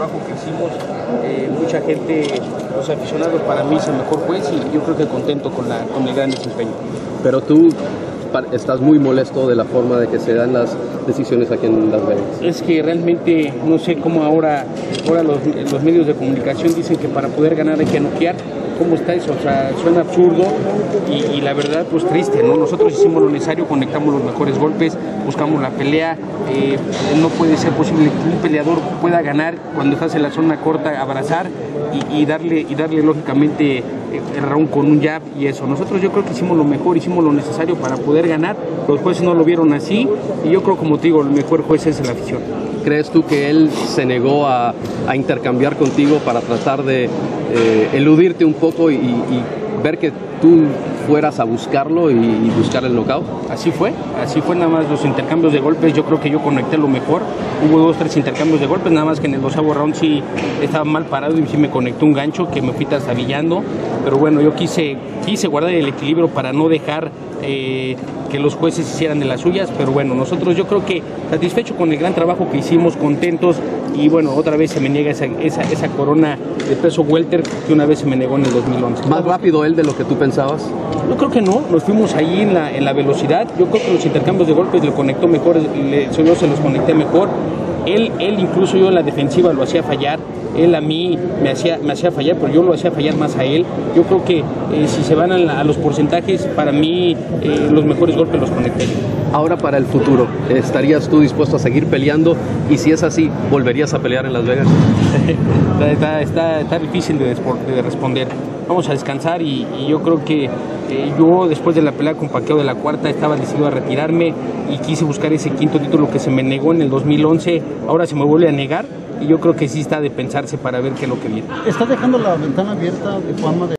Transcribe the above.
trabajo que hicimos, mucha gente, los aficionados para mí es el mejor juez y yo creo que contento con el gran desempeño. Pero tú estás muy molesto de la forma de que se dan las decisiones aquí en Las Vegas. Es que realmente no sé cómo ahora los medios de comunicación dicen que para poder ganar hay que noquear. ¿Cómo está eso? O sea, suena absurdo y la verdad pues triste, ¿no? Nosotros hicimos lo necesario, conectamos los mejores golpes, buscamos la pelea. No puede ser posible que un peleador pueda ganar cuando estás en la zona corta, abrazar y darle lógicamente el round con un jab y eso. Nosotros yo creo que hicimos lo mejor, hicimos lo necesario para poder ganar. Los jueces no lo vieron así y yo creo, como te digo, el mejor juez es la afición. ¿Crees tú que él se negó a intercambiar contigo para tratar de eludirte un poco y ver que tú fueras a buscarlo y buscar el knockout? Así fue nada más los intercambios de golpes. Yo creo que yo conecté lo mejor. Hubo 2 o 3 intercambios de golpes, nada más que en el 12º round sí estaba mal parado y sí me conectó un gancho que me fui trastabillando. Pero bueno, yo quise guardar el equilibrio para no dejar que los jueces hicieran de las suyas. Pero bueno, nosotros yo creo que satisfecho con el gran trabajo que hicimos, contentos. Y bueno, otra vez se me niega esa corona de peso welter que una vez se me negó en el 2011. ¿Más rápido él de lo que tú pensabas? Yo creo que no, nos fuimos ahí en la velocidad. Yo creo que los intercambios de golpes le conectó mejor, yo se los conecté mejor. Él incluso yo en la defensiva lo hacía fallar. Él a mí me hacía fallar, pero yo lo hacía fallar más a él. Yo creo que si se van a los porcentajes, para mí los mejores golpes los conecté. Ahora, para el futuro, ¿estarías tú dispuesto a seguir peleando? Y si es así, ¿volverías a pelear en Las Vegas? Está difícil de responder. Vamos a descansar y yo creo que yo después de la pelea con Paquiao de la cuarta estaba decidido a retirarme y quise buscar ese 5º título que se me negó en el 2011. Ahora se me vuelve a negar y yo creo que sí está de pensarse para ver qué es lo que viene. ¿Está dejando la ventana abierta de Juanma